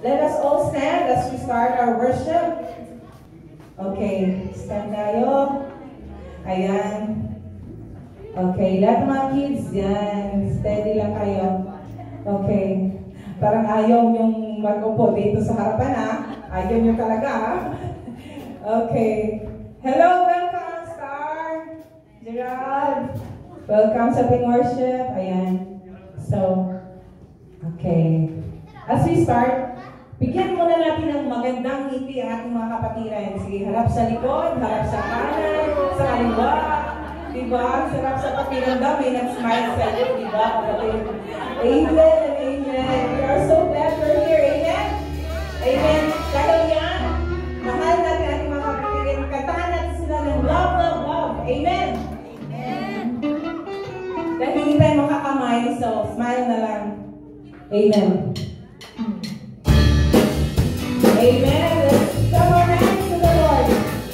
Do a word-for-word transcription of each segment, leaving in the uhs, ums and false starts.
Let us all stand as we start our worship. Okay, stand tayo. Ayan. Okay, lahat ng mga kids, yan. Steady lang kayo. Okay. Parang ayaw yung mag-upo dito sa harapan, ha? Ayaw nyo talaga, ha? Okay. Hello, welcome, Star. Gerald. Welcome sa ating worship. Ayan. So, okay. As we start, bigyan muna natin ng magandang ngiti ang ating mga kapatiran. Sige, harap sa likod, harap sa kanan, sa kaliwa. Diba? Sarap sa pakiramdam, may nag-smile sa iyo, diba? Amen and amen. We are so glad we're here. Amen? Amen. Dahil yan, mahal natin ating mga kapatiran. Kantahan natin sila ng love, love, love. Amen? Amen. Dahil hindi tayo makakamay, so smile na lang. Amen. Amen. Let's clap our hands to the Lord.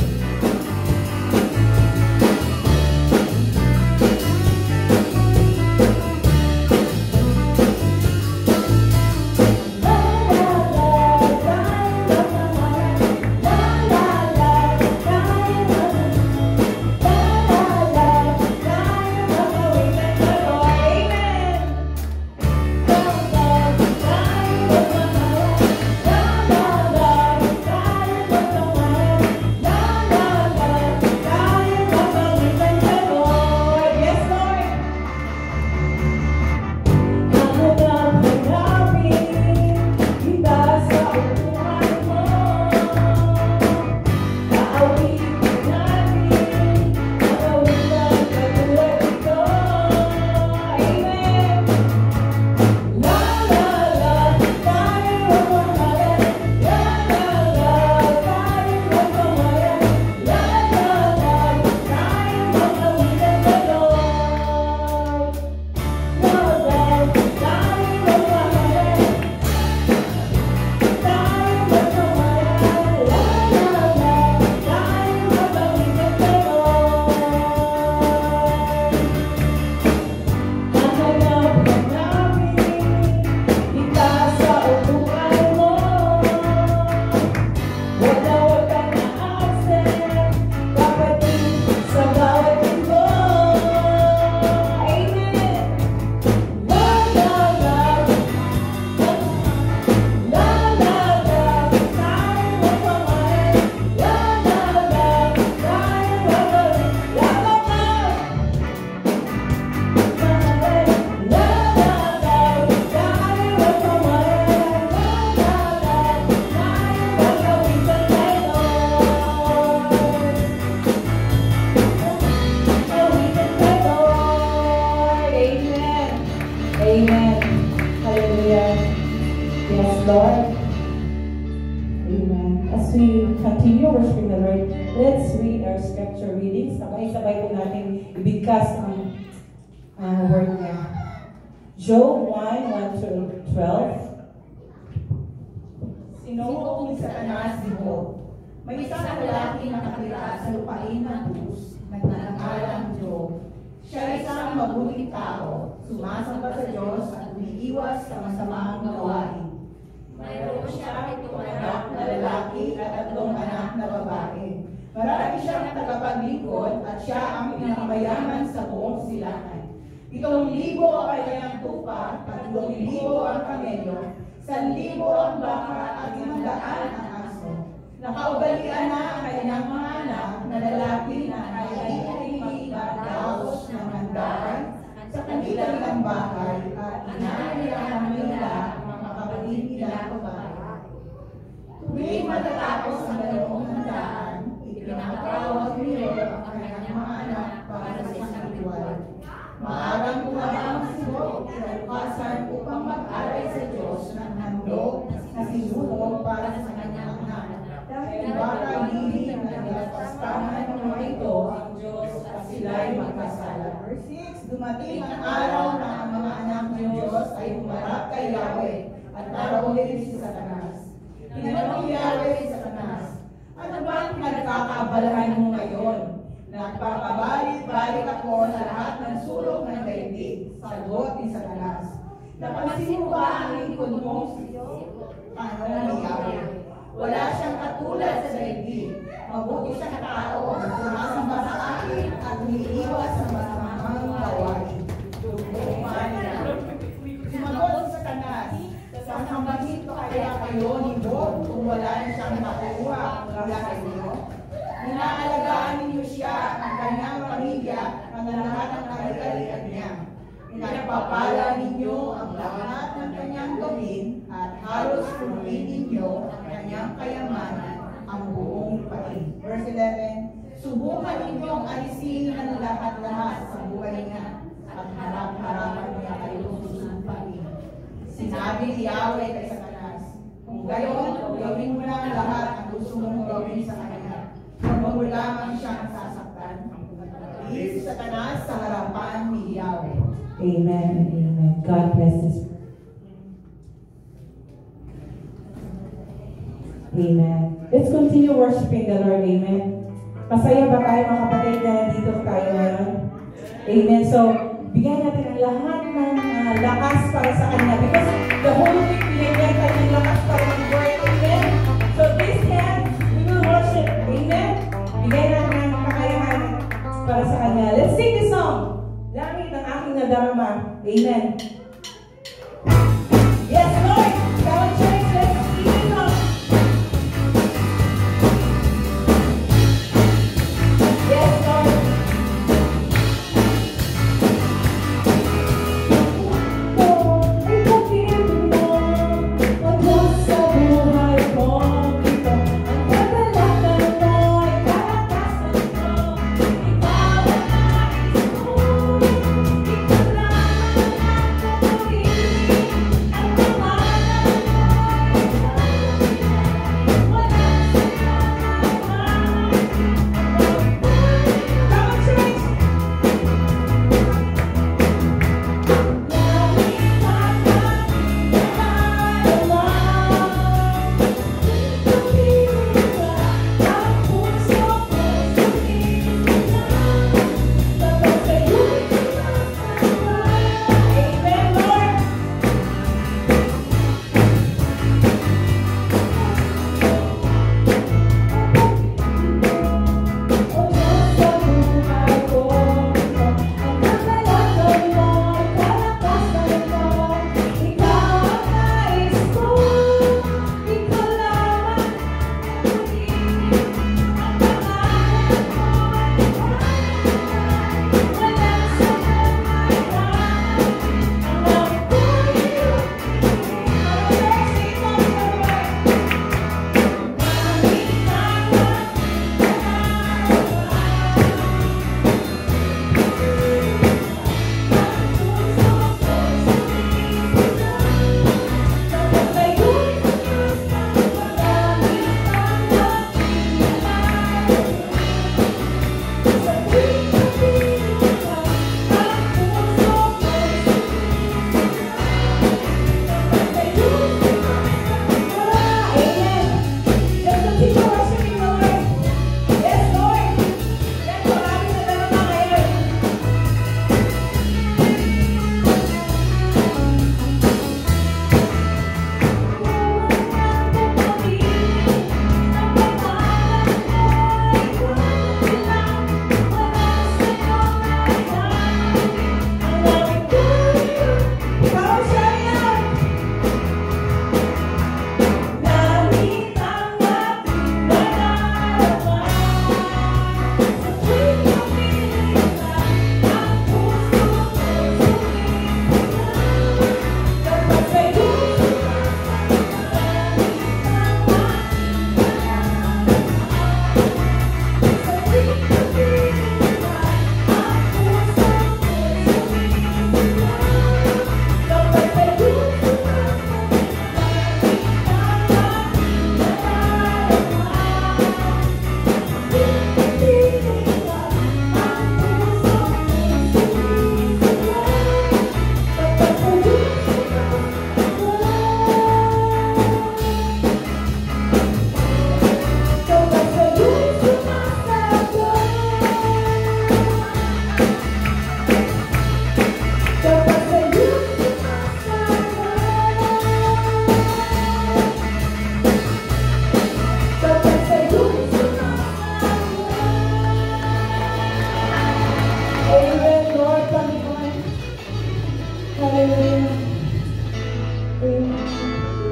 Job one, one to twelve. Sinuko ni Satanas si Job. May isang lalaki na nakatira sa lupain ng Uz, nagngangalang Job. Siya ay isang mabuting tao, sumasamba sa Diyos at umiiwas sa masamang gawain. Mayroon siya itong anak na lalaki at tatlong anak na babae. Marami siyang tagapaglingkod at siya ang pinakamayaman sa buong silangan. Itong libo ang kanyang tupa, tatlong libo ang kamelyo, san libo ang baka at limandaan ang aso. Nakaugalian na ang kanyang mga anak na lalaki na naiinig at daos ng handaan sa kanilang ilang bahay at inanihan nila ang mga kapatid nila babae. Tuwing matatapos ang ganoong handaan, ipinakatawag nila ang kanyang mga anak para sa isang ritual. Maagang tumabang si Job kinabukasan upang mag-aray sa Diyos ng handog na sinunog para sa kanyang anak. Dahil baka hindi na nilagpastahan ng mga ito ang Diyos at sila'y magkasala. Verse six, dumating ang araw na ang mga anak ng Diyos ay humarap kay Yahweh at naroon si Satanas. Tinanong ni Yahweh si Satanas, ano ba ang pinagkakaabalahan mo ngayon? Nagpapabalik-balik ako sa lahat ng sulok ng daigdig, sagot ni Satanas. Napansin mo ba ang lingkod loob mong Panginoon ni Yahweh. Wala siyang katulad sa daigdig. Mabuti siyang tao, sumasamba sa akin at umiiwas sa masamang gawain. Sumagot sa Satanas, sasambahin ko kaya kayo ni Bob kung wala na siyang makuha mula sa inyo? Inaalagaan ninyo siya, ang kanyang pamilya, at ang lahat ng kahit-kalian niya. Pinagpapala ninyo ang lahat ng kanyang gawin at halos punuin ninyo ang kanyang kayamanan, ang buong lupain. Verse eleven, subukan ninyong alisin ang lahat-lahat sa buhay niya at harap-harapan niya kayong susumpain. Sinabi ni Yahweh kay Satanas, kung gayon, gawin mo na ang lahat ang gusto mong gawin sa kanya. Kung mo lamang siyang sasaktan, is Satanas sa harapan ni Yahweh. Amen and amen. God bless us. Amen. Let's continue worshiping the Lord. Amen. Masaya ba tayo mga kapatid na nandito tayo ngayon? Amen. So, bigyan natin ang lahat ng uh, lakas para sa Kanya. Because the Holy Week, binigyan tayo ng lakas para mag-work. Amen. So, this hand, we will worship. Amen. Bigyan natin ang kakayahan para sa Kanya. Let's sing this song. Langit ang aking nadarama. Amen. Yes, Lord. Come on, church. Let's sing this song. Yes, Lord. Oh, I love you.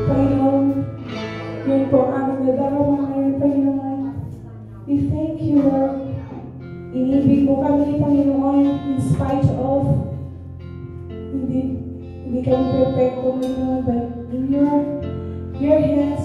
Panginoon, yun po ang aming nadarama ngayon, Panginoon. We thank you, Lord. Inibig mo kami, Panginoon, in spite of hindi, hindi kami perfecto, Panginoon, but in your, your hands,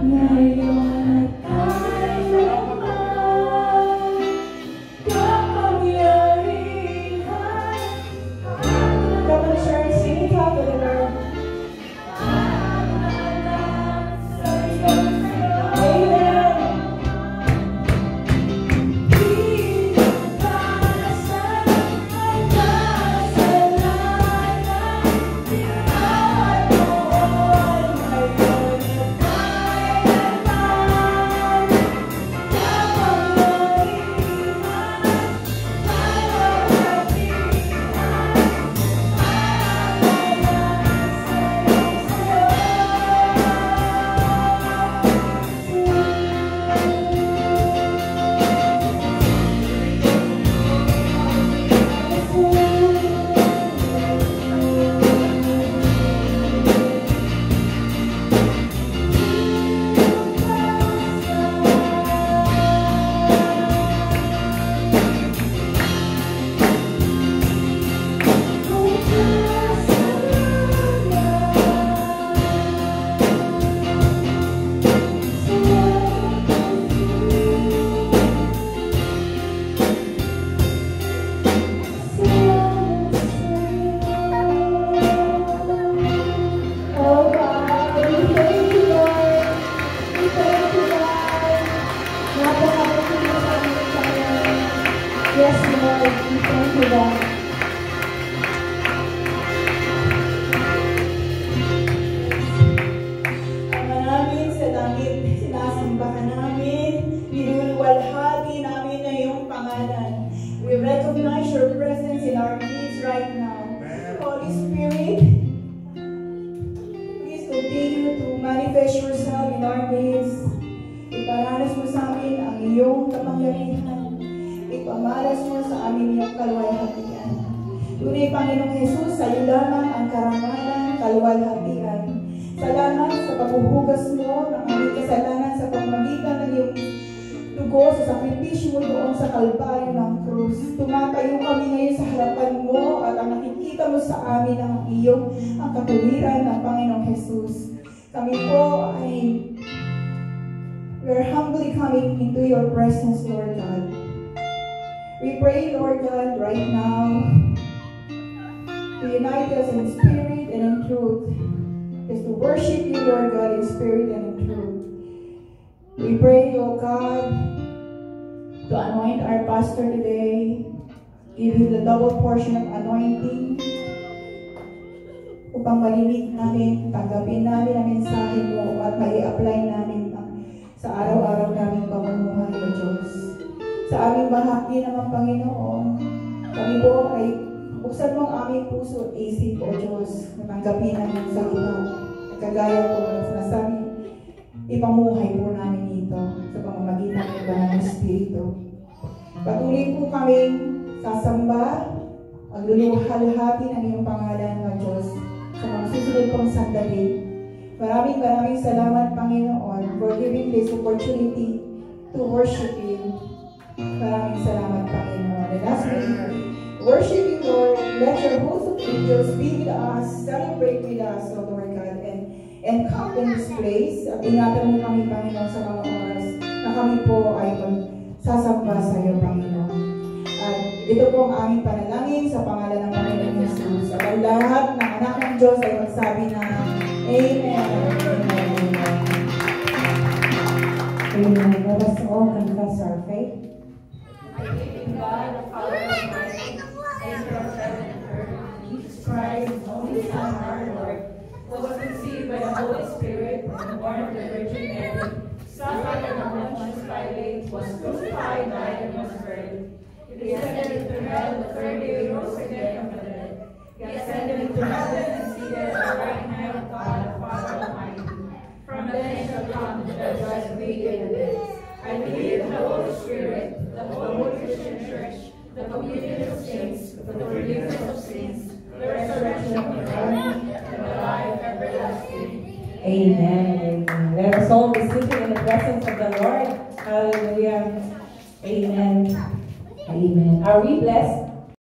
Ngayon at kailanman, kapangyarihan. Come on, church, sing it out to the Lord. Yes, Lord, we thank you, God. Ama namin sa langit, sinasamba ka namin, binulwalhati namin na iyong pangalan. We recognize your presence in our midst right now. Holy Spirit, please continue to manifest yourself in our midst. Iparanas mo sa amin ang iyong kapangyarihan. Ipamalas mo sa amin iyong kaluwalhatian. Tunay, Panginoong Jesus, sa iyo lamang ang karangalan, kaluwalhatian. Salamat sa paghuhugas mo ng aming kasalanan sa pamamagitan ng iyong dugo sa sakripisyo mo doon sa kalbaryo ng krus. Tumatayo kami ngayon sa harapan mo at ang nakikita mo sa amin ang iyong ang katuwiran ng Panginoong Jesus. Kami po ay we are humbly coming into your presence, Lord God. We pray, Lord God, right now to unite us in spirit and in truth, is to worship you, Lord God, in spirit and in truth. We pray, oh God, to anoint our pastor today, give him the double portion of anointing, upang marinig namin, tanggapin namin ang mensahe mo at mai-apply namin sa araw-araw naming pamumuhay, O Diyos. Sa aming bahagi naman, Panginoon, kami po ay buksan mo ang aming puso at isip, O Diyos, na tanggapin namin sa ikaw. Kagaya po ng sinasabi, ipamuhay po namin ito sa pamamagitan ng Banal na Espiritu. Patuloy po kaming sasamba, magluluhalhati ng iyong pangalan, O Diyos, sa mga susunod kong sandali. Maraming maraming salamat, Panginoon, for giving this opportunity to worship you. Maraming salamat, Panginoon. And as we worship you, Lord, let your host of angels be with us, celebrate with us, O Lord God, and, and come in this place. At ingatan mo kami, Panginoon, sa mga oras na kami po ay magsasamba sa iyo, Panginoon. At ito po ang aming panalangin sa pangalan ng Panginoon Jesus. At ang lahat ng anak ng Diyos ay magsabi na Amen. Amen. Amen. Let us all confess our faith. I believe in God, the Father Almighty, Maker of heaven and earth, Jesus Christ, His only Son, our Lord, who was conceived by the Holy Spirit and born of the Virgin Mary, suffered under Pontius Pilate, was crucified, died, and was buried. He descended into hell, the third day he rose again from the dead. He ascended into heaven and seated at the right hand of God, the Father Almighty. From thence shall come to judge the living and the dead. I believe in the Holy Spirit, the Holy Christian Church, the communion of saints, the forgiveness of sins, the resurrection of the body, and the life everlasting. Amen. Let us all be sitting in the presence of the Lord. Hallelujah. Amen. Amen. Are we blessed?